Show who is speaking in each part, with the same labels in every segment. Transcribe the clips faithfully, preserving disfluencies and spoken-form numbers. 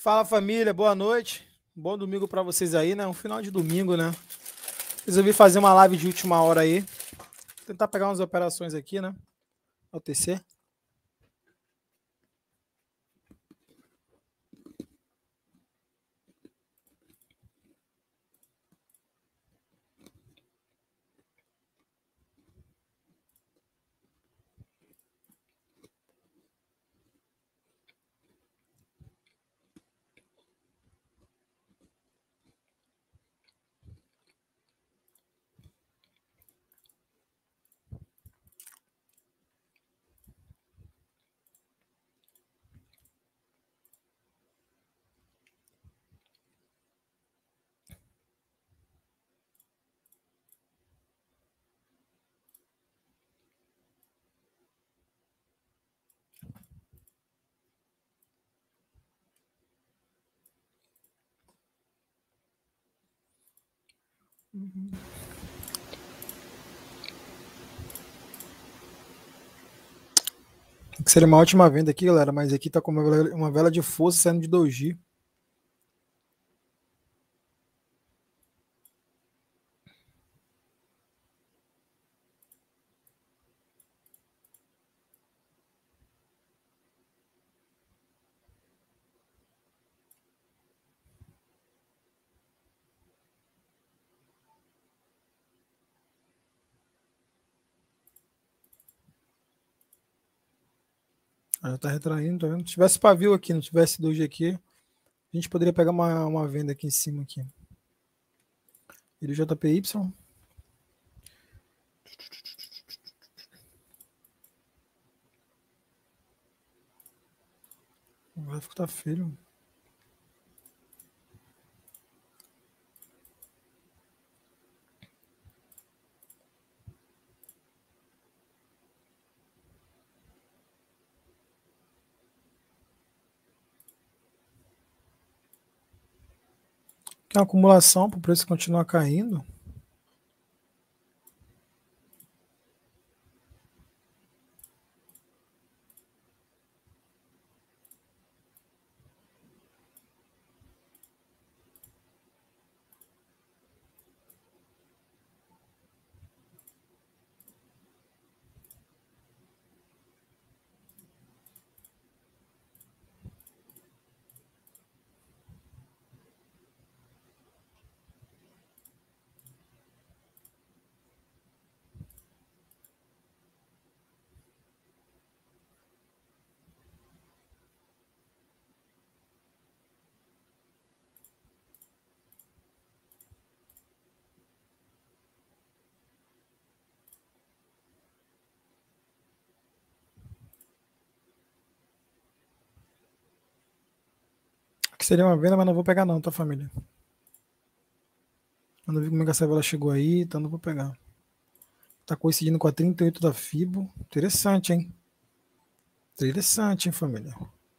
Speaker 1: Fala família, boa noite. Bom domingo pra vocês aí, né? Um final de domingo, né? Resolvi fazer uma live de última hora aí. Tentar pegar umas operações aqui, né? O T C. Uhum. Que seria uma ótima venda aqui, galera, mas aqui tá com uma vela, uma vela de força saindo de doji. Ah, tá retraindo, tá vendo? Se tivesse pavio aqui, não tivesse doji aqui, a gente poderia pegar uma, uma venda aqui em cima aqui. Ele J P Y. O gráfico tá feio. Aqui é uma acumulação para o preço continuar caindo. Que seria uma venda, mas não vou pegar não, tá, família? Eu não vi como é que essa vela chegou aí, então não vou pegar. Tá coincidindo com a trinta e oito da Fibo. Interessante, hein? Interessante, hein, família?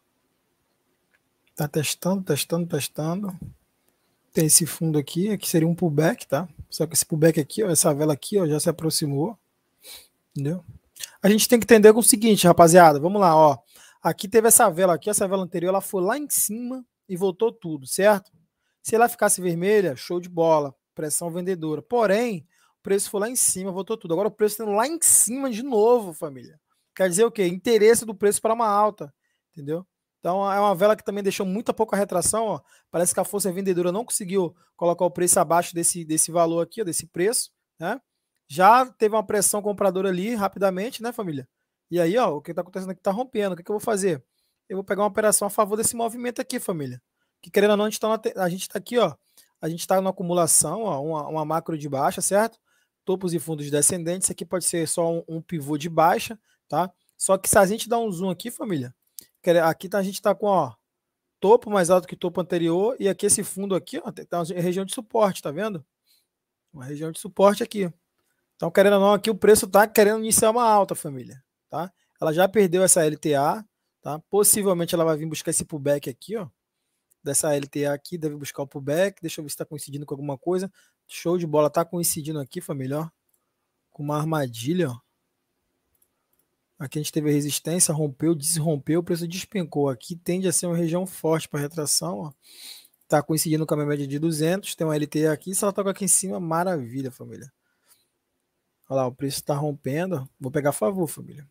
Speaker 1: Tá testando, testando, testando. Tem esse fundo aqui, aqui seria um pullback, tá? Só que esse pullback aqui, ó, essa vela aqui, ó, já se aproximou. Entendeu? A gente tem que entender com o seguinte, rapaziada. Vamos lá, ó. Aqui teve essa vela aqui, essa vela anterior, ela foi lá em cima e voltou tudo, certo? Se ela ficasse vermelha, show de bola, pressão vendedora. Porém, o preço foi lá em cima, voltou tudo. Agora o preço está lá em cima de novo, família. Quer dizer o quê? Interesse do preço para uma alta, entendeu? Então é uma vela que também deixou muita pouca retração, ó. Parece que a força vendedora não conseguiu colocar o preço abaixo desse, desse valor aqui, ó, desse preço, né? Já teve uma pressão compradora ali rapidamente, né, família? E aí, ó, o que está acontecendo aqui está rompendo. O que, que eu vou fazer? Eu vou pegar uma operação a favor desse movimento aqui, família. Que querendo ou não, a gente está a gente tá aqui, ó. A gente está na acumulação, ó, uma, uma macro de baixa, certo? Topos e fundos descendentes. Isso aqui pode ser só um, um pivô de baixa, tá? Só que se a gente dá um zoom aqui, família, aqui tá, a gente está com, ó, topo mais alto que o topo anterior, e aqui esse fundo aqui, ó, tá uma região de suporte, tá vendo? Uma região de suporte aqui. Então, querendo ou não, aqui o preço tá querendo iniciar uma alta, família, tá? Ela já perdeu essa L T A, tá? Possivelmente ela vai vir buscar esse pullback aqui, ó. Dessa L T A aqui, deve buscar o pullback. Deixa eu ver se tá coincidindo com alguma coisa. Show de bola, tá coincidindo aqui, família, ó. Com uma armadilha, ó. Aqui a gente teve a resistência, rompeu, desrompeu, o preço despencou. Aqui tende a ser uma região forte para retração, ó. Tá coincidindo com a minha média de duzentos, tem uma L T aqui, se ela toca aqui em cima, maravilha, família. Olha lá, o preço está rompendo, vou pegar a favor, família.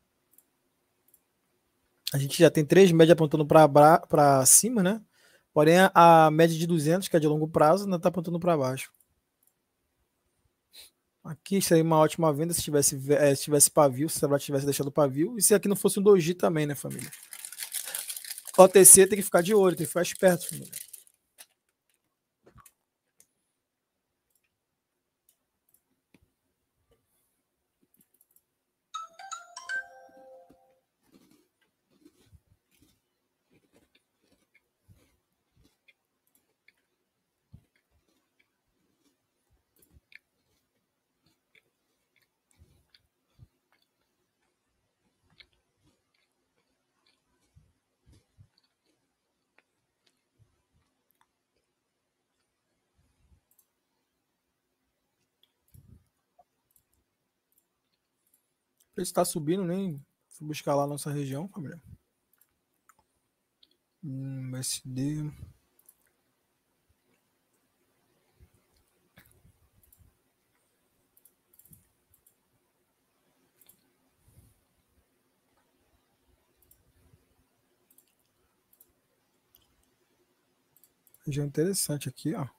Speaker 1: A gente já tem três médias apontando para cima, né? Porém, a, a média de duzentos, que é de longo prazo, ainda está apontando para baixo. Aqui seria uma ótima venda se tivesse, é, se tivesse pavio, se ela tivesse deixado pavio. E se aqui não fosse um doji também, né, família? O T C tem que ficar de olho, tem que ficar esperto, família. Ele está subindo, nem fui buscar lá a nossa região, família. Hum, S D. Região interessante aqui, ó.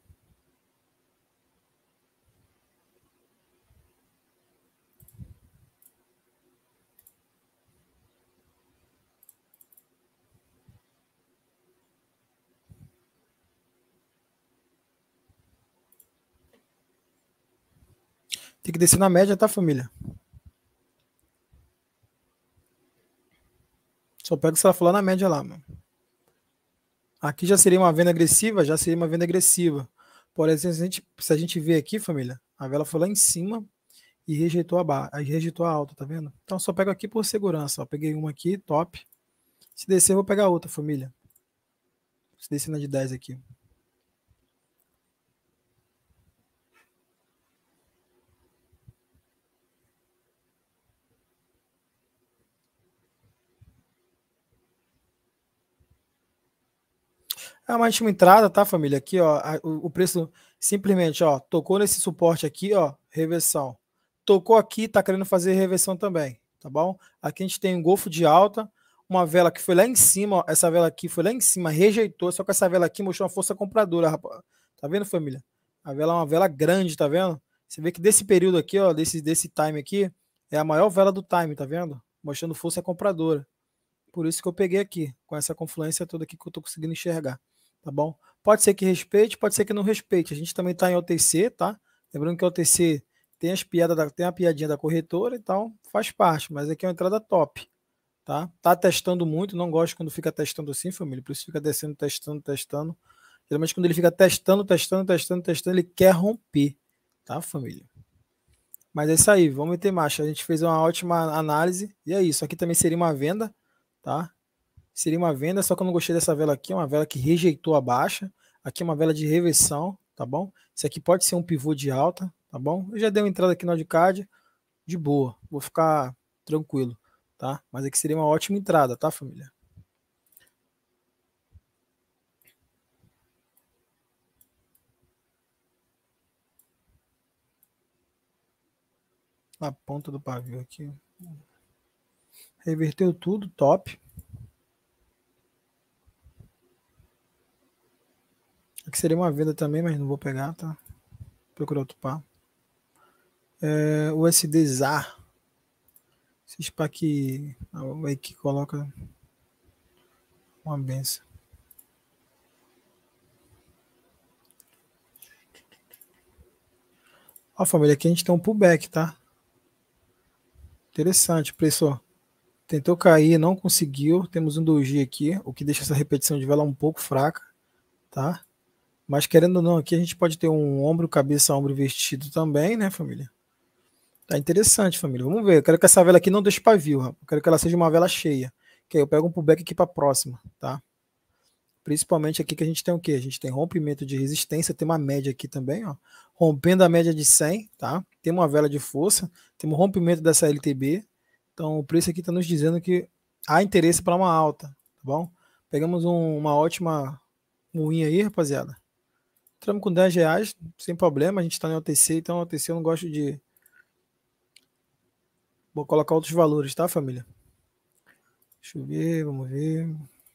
Speaker 1: Tem que descer na média, tá, família? Só pega se ela for lá na média lá, mano. Aqui já seria uma venda agressiva, já seria uma venda agressiva. Por exemplo, se a gente, se a gente ver aqui, família, a vela foi lá em cima e rejeitou a barra, aí rejeitou a alta, tá vendo? Então só pego aqui por segurança, ó. Peguei uma aqui, top. Se descer, eu vou pegar outra, família. Se descer na de dez aqui. É uma última entrada, tá, família? Aqui, ó, a, o, o preço simplesmente, ó, tocou nesse suporte aqui, ó, reversão. Tocou aqui, tá querendo fazer reversão também, tá bom? Aqui a gente tem um golfo de alta, uma vela que foi lá em cima, ó, essa vela aqui foi lá em cima, rejeitou, só que essa vela aqui mostrou uma força compradora, rapaz. Tá vendo, família? A vela é uma vela grande, tá vendo? Você vê que desse período aqui, ó, desse, desse time aqui, é a maior vela do time, tá vendo? Mostrando força compradora. Por isso que eu peguei aqui, com essa confluência toda aqui que eu tô conseguindo enxergar. Tá bom? Pode ser que respeite, pode ser que não respeite. A gente também está em O T C, tá? Lembrando que o O T C tem as piadas da, tem a piadinha da corretora, então faz parte, mas aqui é uma entrada top, tá? Tá testando muito, não gosto quando fica testando assim, família, por isso fica descendo, testando, testando. Geralmente quando ele fica testando, testando, testando, testando, ele quer romper, tá, família? Mas é isso aí, vamos meter marcha. A gente fez uma ótima análise e é isso. Aqui também seria uma venda, tá? Seria uma venda, só que eu não gostei dessa vela aqui, é uma vela que rejeitou a baixa. Aqui é uma vela de reversão, tá bom? Isso aqui pode ser um pivô de alta, tá bom? Eu já dei uma entrada aqui no Audicard, de boa, vou ficar tranquilo, tá? Mas aqui seria uma ótima entrada, tá, família? A ponta do pavio aqui. Reverteu tudo, top. Aqui seria uma venda também, mas não vou pegar, tá? Vou procurar outro par. É, U S D Z A R. Esses par que aí que coloca uma benção. Ó, família, aqui a gente tem um pullback, tá? Interessante, preço. Tentou cair, não conseguiu. Temos um doji aqui, o que deixa essa repetição de vela um pouco fraca, tá? Mas querendo ou não, aqui a gente pode ter um ombro, cabeça, ombro invertido também, né, família? Tá interessante, família. Vamos ver. Eu quero que essa vela aqui não deixe pavio, rapaz. Eu quero que ela seja uma vela cheia. Que aí eu pego um pullback aqui para próxima, tá? Principalmente aqui que a gente tem o quê? A gente tem rompimento de resistência, tem uma média aqui também, ó. Rompendo a média de cem, tá? Tem uma vela de força, temos rompimento dessa L T B, Então o preço aqui está nos dizendo que há interesse para uma alta, tá bom? Pegamos um, uma ótima moinha aí, rapaziada. Entramos com dez reais, sem problema. A gente está no O T C, então O T C eu não gosto de... Vou colocar outros valores, tá, família? Deixa eu ver, vamos ver.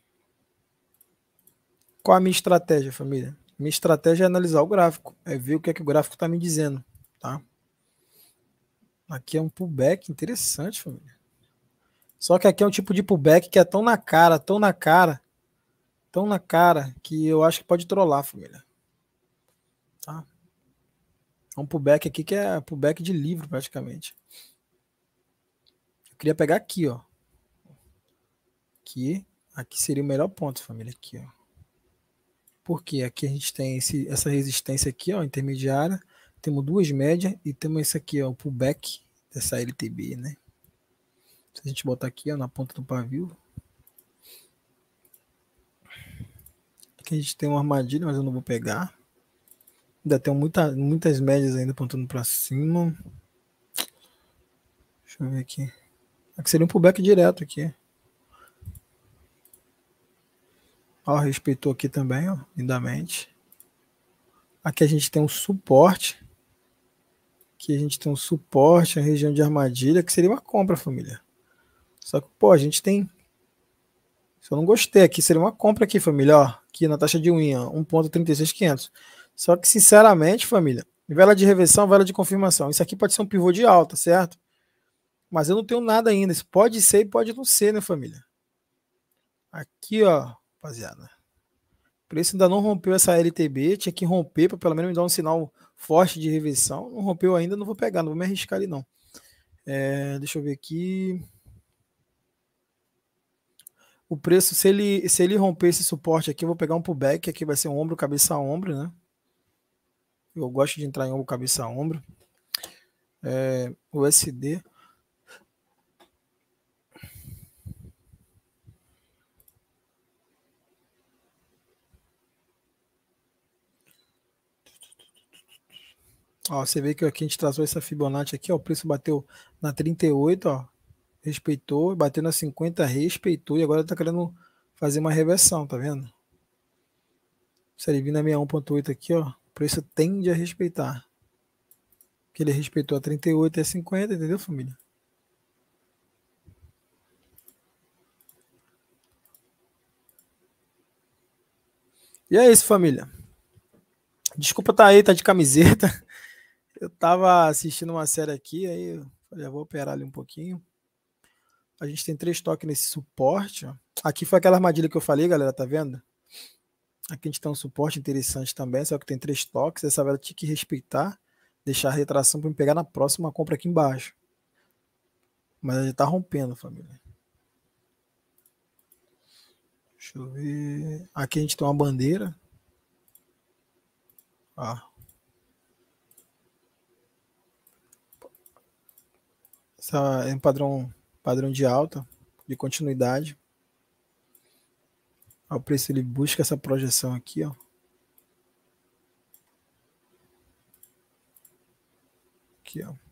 Speaker 1: Qual a minha estratégia, família? Minha estratégia é analisar o gráfico, é ver o que é que o gráfico está me dizendo, tá? Aqui é um pullback interessante, família. Só que aqui é um tipo de pullback que é tão na cara, tão na cara, tão na cara, que eu acho que pode trollar, família. Tá? É um pullback aqui que é pullback de livro, praticamente. Eu queria pegar aqui, ó. Aqui, aqui seria o melhor ponto, família, aqui, ó. Porque aqui a gente tem esse, essa resistência aqui, ó, intermediária. Temos duas médias e temos esse aqui, ó, o pullback dessa L T B, né? Se a gente botar aqui, ó, na ponta do pavio. Aqui a gente tem uma armadilha, mas eu não vou pegar. Ainda tem muita, muitas médias ainda apontando para cima. Deixa eu ver aqui. Aqui seria um pullback direto aqui. Ó, respeitou aqui também, ó, lindamente. Aqui a gente tem um suporte. Aqui a gente tem um suporte, a região de armadilha, que seria uma compra, família. Só que, pô, a gente tem... Se eu não gostei aqui, seria uma compra aqui, família, ó. Aqui na taxa de win, ó, um ponto trinta e seis quinhentos. Só que, sinceramente, família, vela de reversão, vela de confirmação. Isso aqui pode ser um pivô de alta, certo? Mas eu não tenho nada ainda. Isso pode ser e pode não ser, né, família? Aqui, ó, rapaziada. O preço ainda não rompeu essa L T B. Tinha que romper para pelo menos me dar um sinal forte de reversão. Não rompeu ainda, não vou pegar, não vou me arriscar ali, não. É, deixa eu ver aqui. O preço, se ele, se ele romper esse suporte aqui, eu vou pegar um pullback. Aqui vai ser um ombro, cabeça a ombro, né? Eu gosto de entrar em ombro, cabeça a ombro. É, o S D. Ó, você vê que aqui a gente traçou essa Fibonacci aqui, ó, o preço bateu na trinta e oito, ó, respeitou, bateu na cinquenta, respeitou, e agora tá querendo fazer uma reversão, tá vendo? Se ele vir na sessenta e um ponto oito aqui, ó, o preço tende a respeitar. Porque ele respeitou a trinta e oito e a cinquenta, entendeu, família? E é isso, família. Desculpa tá aí, tá de camiseta. Eu tava assistindo uma série aqui, aí eu falei, eu vou operar ali um pouquinho. A gente tem três toques nesse suporte, ó. Aqui foi aquela armadilha que eu falei, galera, tá vendo? Aqui a gente tem um suporte interessante também, só que tem três toques. Essa vela tinha que respeitar, deixar a retração para me pegar na próxima compra aqui embaixo. Mas ele tá rompendo, família. Deixa eu ver. Aqui a gente tem uma bandeira. Ó. Essa é um padrão, padrão de alta, de continuidade. Ó, o preço ele busca essa projeção aqui, ó. Aqui, ó.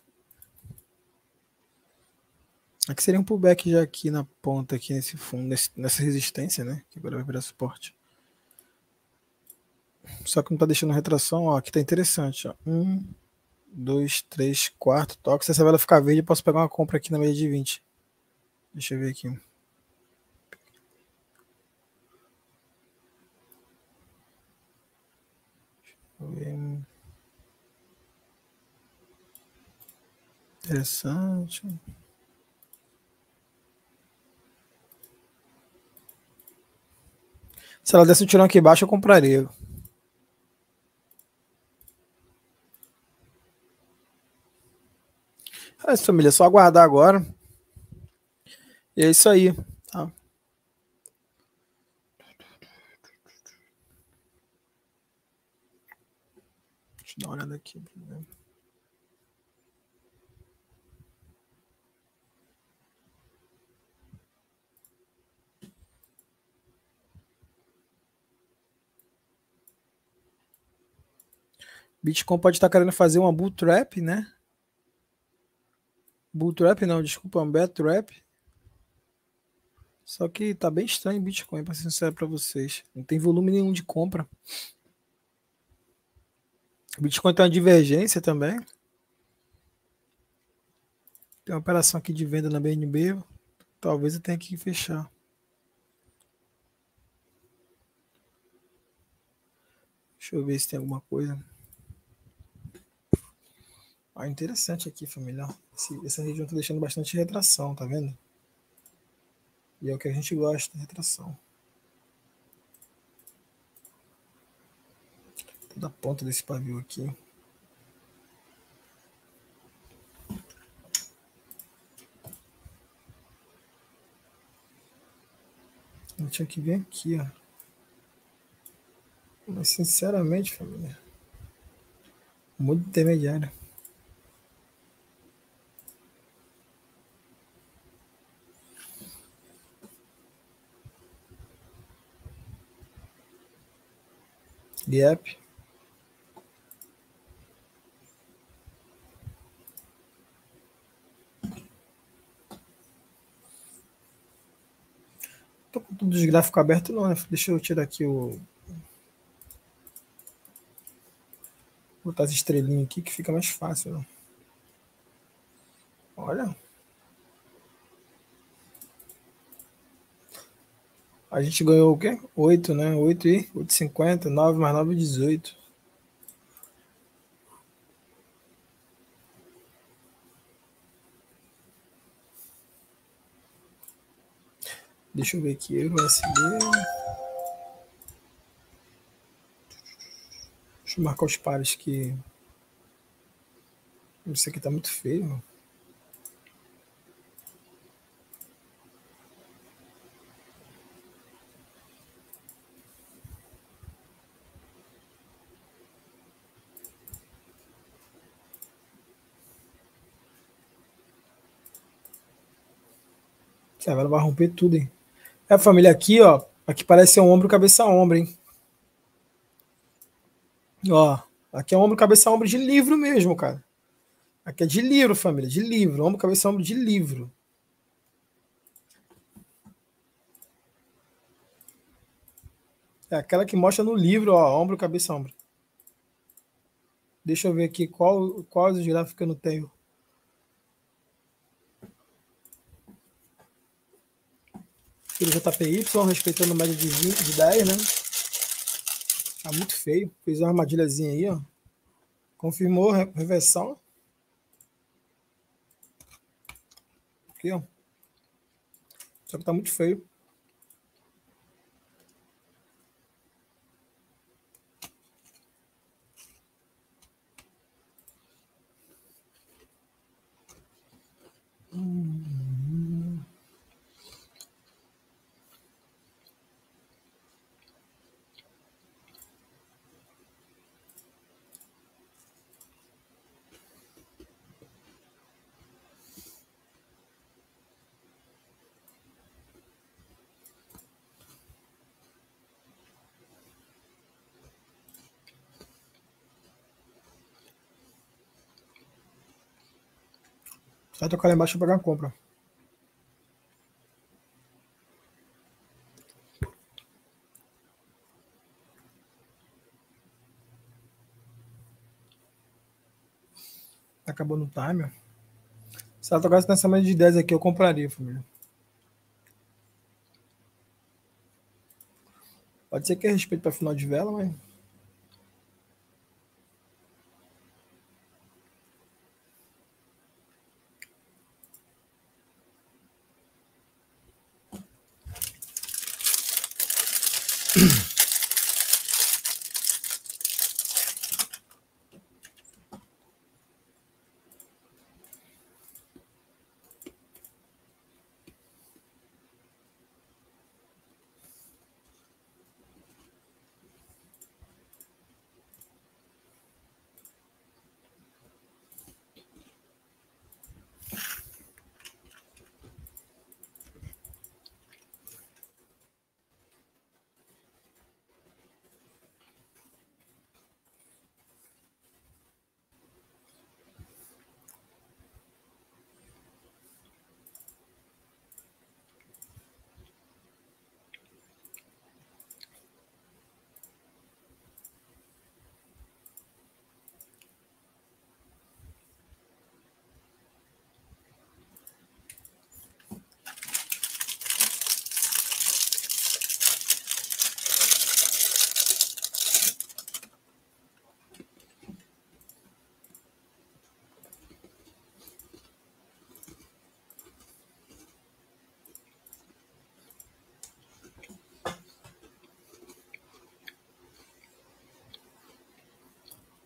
Speaker 1: Aqui seria um pullback já aqui na ponta, aqui nesse fundo, nesse, nessa resistência, né? Que agora vai virar suporte. Só que não tá deixando retração, ó. Aqui tá interessante, ó. Um, dois, três, quatro toques. Se essa vela ficar verde, eu posso pegar uma compra aqui na média de vinte. Deixa eu ver aqui. Deixa eu ver. Interessante. Se ela desse um tirão aqui embaixo, eu compraria. É isso, família. É só aguardar agora. E é isso aí. Tá? Deixa eu dar uma olhada aqui. Bitcoin pode estar querendo fazer uma bull trap, né? Bull Trap não, desculpa, um Bad Trap. Só que tá bem estranho o Bitcoin, pra ser sincero pra vocês. Não tem volume nenhum de compra. O Bitcoin tem uma divergência também. Tem uma operação aqui de venda na B N B. Talvez eu tenha que fechar. Deixa eu ver se tem alguma coisa. Ah, interessante aqui, família. Esse, essa região tá deixando bastante retração, tá vendo? E é o que a gente gosta, retração. Toda a ponta desse pavio aqui. Eu tinha que vir aqui, ó. Mas sinceramente, família, muito intermediário. Gap. Tô com todos os gráficos abertos não, né? Deixa eu tirar aqui o... botar as estrelinhas aqui que fica mais fácil, né? Olha. A gente ganhou o quê? oito, né? oito e oito e cinquenta, nove mais nove, dezoito. Deixa eu ver aqui, Euro U S D. Deixa eu marcar os pares que... Isso aqui tá muito feio, mano. Ela vai romper tudo, hein? É, família, aqui, ó. Aqui parece ser um ombro, cabeça a ombro, hein? Ó, aqui é um ombro, cabeça a ombro de livro mesmo, cara. Aqui é de livro, família, de livro. Ombro, cabeça a ombro de livro. É aquela que mostra no livro, ó, ombro, cabeça a ombro. Deixa eu ver aqui qual, quais os gráficos que eu não tenho. Tiro J P Y, respeitando média de, vinte, de dez, né? Tá muito feio. Fez uma armadilhazinha aí, ó. Confirmou reversão. Aqui, ó. Só que tá muito feio. Hum. Vai tocar lá embaixo pra pagar a compra. Acabou no timer. Se ela tocasse nessa média de dez aqui, eu compraria, família. Pode ser que é respeito para final de vela, mas...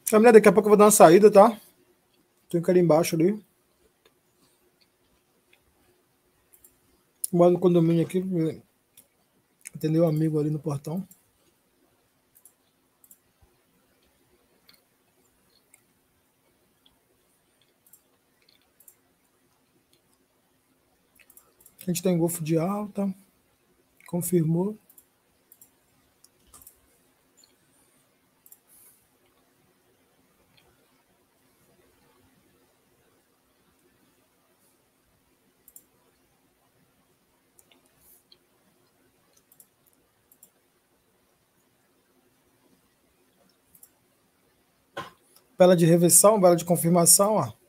Speaker 1: Família, daqui a pouco eu vou dar uma saída, tá? Tem um cara embaixo ali. Moro no condomínio aqui. Atendeu um amigo ali no portão. A gente tem Golfo de alta. Confirmou. Vela de reversão, vela de confirmação, ó.